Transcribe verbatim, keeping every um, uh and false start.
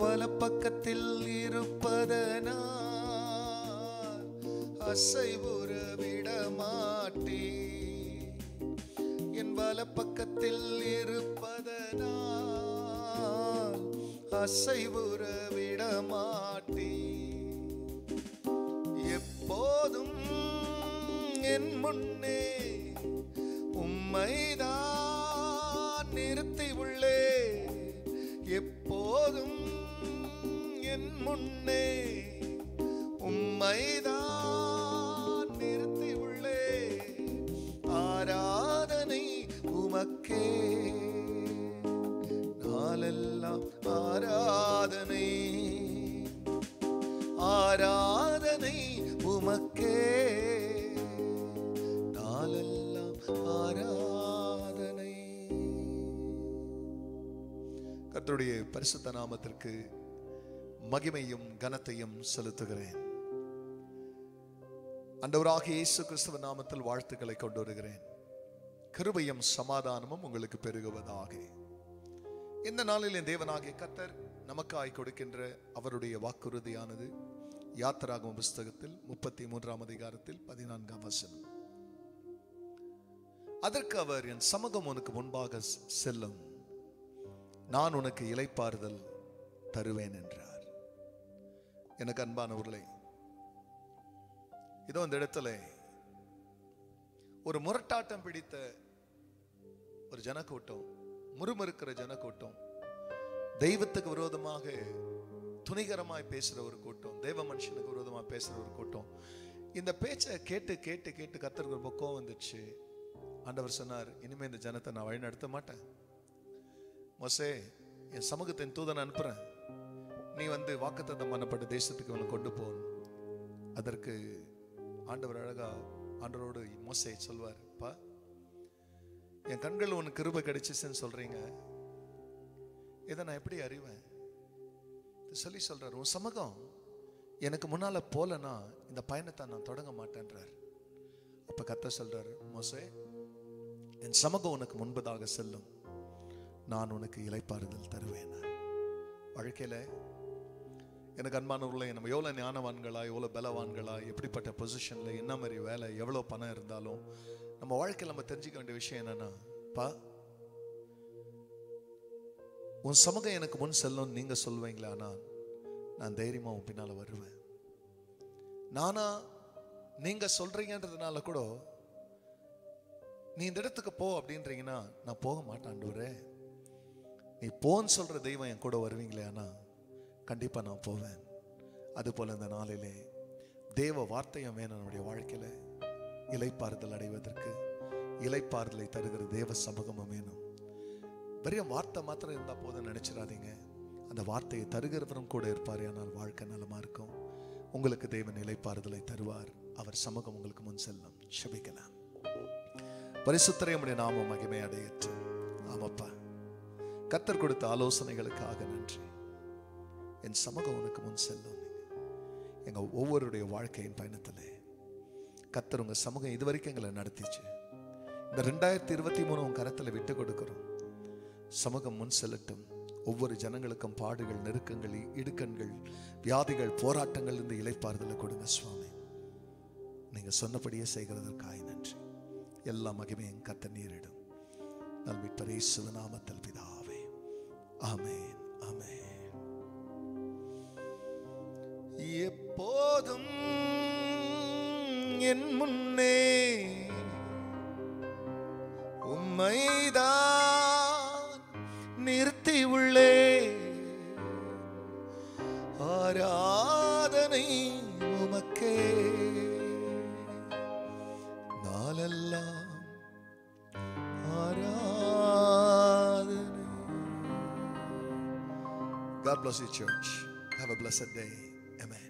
வலப்பக்கத்தில் இருப்பதனால் அசைவுற விட மாட்டே. என் வலப்பக்கத்தில் இருப்பதனால் அசைவுற விட மாட்டே. எப்போதும் என் முன்னே உம்மைதான் நிறுத்தி உள்ளே. எப்போதும் என் முன்னே உம்மைதான் நிறுத்தி உள்ளே. ஆராதனை உமக்கே நாளெல்லாம் ஆராதனை. ஆராதனை உமக்கே நாளெல்லாம் ஆராதனை. கர்த்தருடைய பரிசுத்த நாமத்திற்கு மகிமையும் கனத்தையும் செலுத்துகிறேன். ஆண்டவராகிய இயேசு கிறிஸ்துவ நாமத்தில் வாழ்த்துக்களை கொண்டு வருகிறேன். கிருபையும் சமாதானமும் உங்களுக்கு பெருகுவதாக. இந்த நாளில் தேவனாகிய கர்த்தர் நமக்காய் கொடுக்கின்ற அவருடைய வாக்குறுதியானது யாத்திராகம புஸ்தகத்தில் முப்பத்தி மூன்றாம் அதிகாரத்தில் பதினான்காம் வசனம். அதற்கு அவர், என் சமூகம் உனக்கு முன்பாக செல்லும், நான் உனக்கு இளைப்பாறுதல் தருவேன் என்றார். எனக்கு அன்பானவர்களே, இதோ இந்த இடத்துல ஒரு முரட்டாட்டம் பிடித்த ஒரு ஜனக்கூட்டம், முறுமுறுக்கிற ஜனக்கூட்டம், தெய்வத்துக்கு விரோதமாக துணிகரமாய் பேசுற ஒரு கூட்டம், தேவ மனுஷனுக்கு விரோதமாக பேசுற ஒரு கூட்டம். இந்த பேச்சை கேட்டு கேட்டு கேட்டு கர்த்தருக்கு ரொம்ப கோவம் வந்துச்சு. ஆண்டவர் சொன்னார், இனிமே இந்த ஜனத்தை நான் வழி நடத்த மாட்டேன். மோசே, என் சமூகத்தின் தூதனை அனுப்புறேன், நீ வந்து வாக்குத்தத்தம் பண்ணப்பட்ட தேசத்துக்கு அவனை கொண்டு போகணும். அதற்கு ஆண்டவர் அழகா ஆண்டவரோடு மோசே சொல்வார், பா, என் கண்கள் உனக்கு கிருபை கிடைச்சிச்சுன்னு சொல்றீங்க, இதை நான் எப்படி அறிவேன் சொல்லி சொல்றார். உன் சமூகம் எனக்கு முன்னால போலனா இந்த பயணத்தை நான் தொடங்க மாட்டேன்றார். அப்ப கர்த்தர் சொல்றாரு, மோசே, என் சமூகம் உனக்கு முன்பதாக செல்லும், நான் உனக்கு இளைப்பாறுதல் தருவேன். வாழ்க்கையில எனக்கு அன்பானவர்களே, நம்ம எவ்வளோ ஞானவான்களா, எவ்வளோ பலவான்களா, எப்படிப்பட்ட பொசிஷன்ல, என்ன மாதிரி வேலை, எவ்வளோ பணம் இருந்தாலும் நம்ம வாழ்க்கையில் நம்ம தெரிஞ்சுக்க வேண்டிய விஷயம் என்னன்னா, பா, உன் சமூகம் எனக்கு முன் செல்லும் நீங்க சொல்வீங்களே, ஆனால் நான் தைரியமா உன் பின்னால வருவேன். நானா நீங்க சொல்றீங்கன்றதுனால கூட நீ இந்த இடத்துக்கு போ அப்படின்றீங்கன்னா நான் போக மாட்டேன். ஆண்டவரே, நீ போன்னு சொல்ற தெய்வம் என் கூட வருவீங்களே, ஆனா கண்டிப்பா நான் போவேன். அது போல இந்த நாளிலே தேவ வார்த்தையும் வேணும். நம்முடைய வாழ்க்கையில இளைப்பாறுதல் அடைவதற்கு இளைப்பாறுதலை தருகிற தேவ சமூகமும் வேணும். வெறும் வார்த்தை மாத்திரம் இருந்தா போதும் நினைச்சிடாதீங்க. அந்த வார்த்தையை தருகிறவரும் கூட இருப்பார். ஆனால் வாழ்க்கை நலமா இருக்கும். உங்களுக்கு தேவன் இளைப்பாறுதலை தருவார். அவர் சமூகம் உங்களுக்கு முன் செல்லும். செபிக்கலாம். பரிசுத்தரே, உம்முடைய நாமம் மகிமை அடையட்டும். ஆமாப்பா, கர்த்தர் கொடுத்த ஆலோசனைகளுக்காக நன்றி. என் சமூகம் உனக்கு முன் செல்லும். எங்க ஒவ்வொருடைய வாழ்க்கையின் பயணத்திலே கர்த்தர் உங்க சமூகம் இதுவரைக்கும் எங்களை நடத்திச்சு. இந்த ரெண்டாயிரத்தி இருபத்தி மூணு உங்க கரத்துல விட்டு கொடுக்கிறோம். சமூகம் முன் செல்லட்டும். ஒவ்வொரு ஜனங்களுக்கும் பாடுகள், நெருக்கங்கள், இடுக்கண்கள், வியாதிகள், போராட்டங்கள் இருந்து இளைப்பாறுதலை கொடுங்க சுவாமி. நீங்க சொன்னபடியே செய்கிறதற்காய் நன்றி. எல்லா மகிமையும் கர்த்தர் நீரிடும். நல்மீட்பர் இயேசுவின் நாமத்தில் பிதாவே, ஆமென், ஆமென். எப்போதும் என் முன்னே உம்மைதான் நிறுத்தி உள்ளே. ஆராதனை உமக்கே நாளெல்லாம் ஆராதனை. God bless you, church. Have a blessed day. Amen.